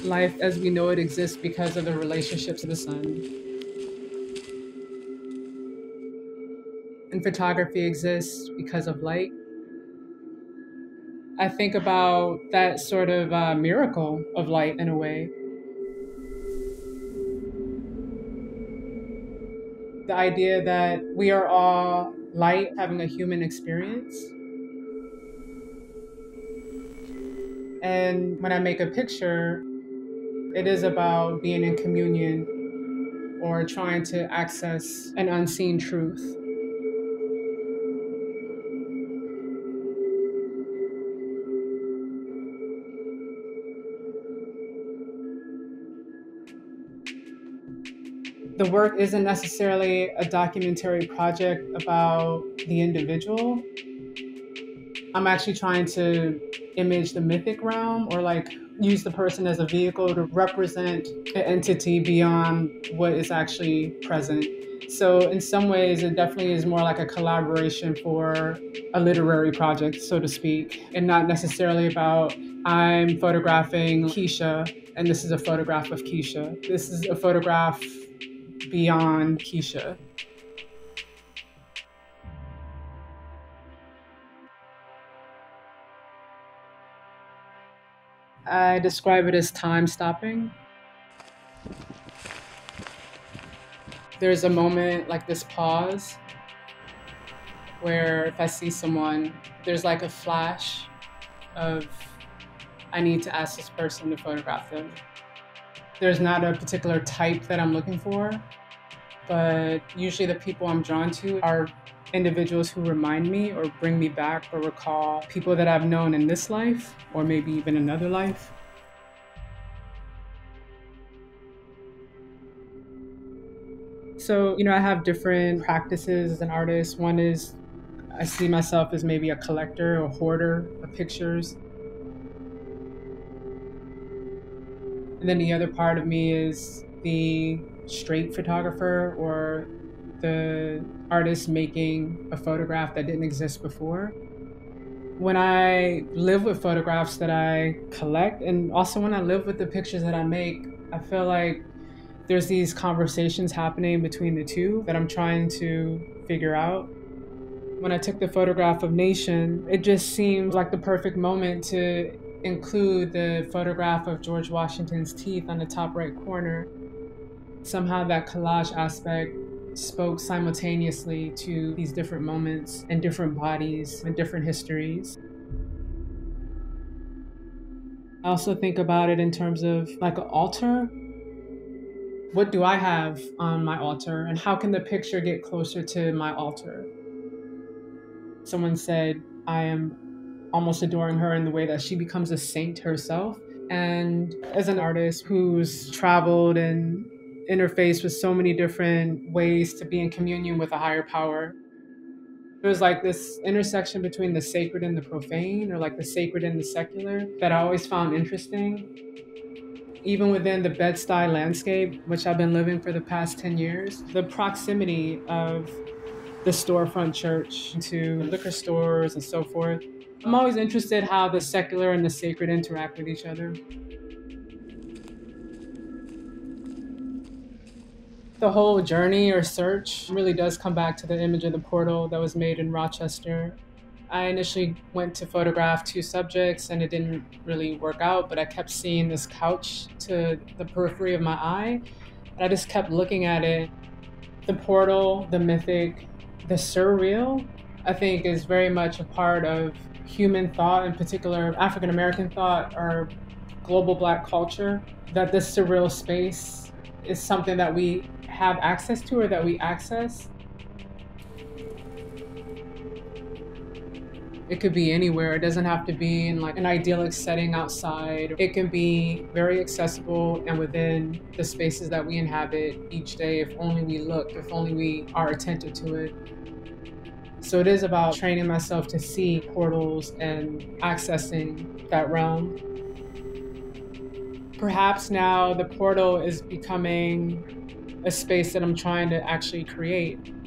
Life as we know it exists because of the relationship to the sun. And photography exists because of light. I think about that sort of miracle of light in a way. The idea that we are all light having a human experience. And when I make a picture, it is about being in communion or trying to access an unseen truth. The work isn't necessarily a documentary project about the individual. I'm actually trying to image the mythic realm or like use the person as a vehicle to represent an entity beyond what is actually present. So in some ways, it definitely is more like a collaboration for a literary project, so to speak, and not necessarily about I'm photographing Keisha and this is a photograph of Keisha. This is a photograph beyond Keisha. I describe it as time stopping. There's a moment like this pause where if I see someone, there's like a flash of, I need to ask this person to photograph them. There's not a particular type that I'm looking for, but usually the people I'm drawn to are individuals who remind me or bring me back or recall people that I've known in this life or maybe even another life. So, I have different practices as an artist. One is I see myself as maybe a collector or hoarder of pictures. And then the other part of me is the straight photographer or the artist making a photograph that didn't exist before. When I live with photographs that I collect, and also when I live with the pictures that I make, I feel like there's these conversations happening between the two that I'm trying to figure out. When I took the photograph of Nation, it just seemed like the perfect moment to include the photograph of George Washington's teeth on the top right corner. Somehow that collage aspect spoke simultaneously to these different moments and different bodies and different histories. I also think about it in terms of like an altar. What do I have on my altar and how can the picture get closer to my altar? Someone said, I am almost adoring her in the way that she becomes a saint herself. And as an artist who's traveled and interfaced with so many different ways to be in communion with a higher power, there's like this intersection between the sacred and the profane, or like the sacred and the secular, that I always found interesting. Even within the Bed-Stuy landscape, which I've been living for the past 10 years, the proximity of the storefront church to liquor stores and so forth. I'm always interested how the secular and the sacred interact with each other. The whole journey or search really does come back to the image of the portal that was made in Rochester. I initially went to photograph 2 subjects and it didn't really work out, but I kept seeing this couch to the periphery of my eye. And I just kept looking at it. The portal, the mythic, the surreal, I think is very much a part of human thought, in particular African American thought or global Black culture, that this surreal space is something that we have access to or that we access. It could be anywhere. It doesn't have to be in like an idyllic setting outside. It can be very accessible and within the spaces that we inhabit each day if only we look, if only we are attentive to it. So it is about training myself to see portals and accessing that realm. Perhaps now the portal is becoming a space that I'm trying to actually create.